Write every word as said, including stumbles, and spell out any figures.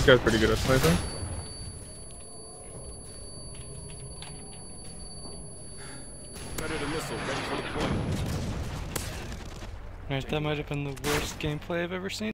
This guy's pretty good at sniping. Predator missile ready for deployment. Alright, that might have been the worst gameplay I've ever seen.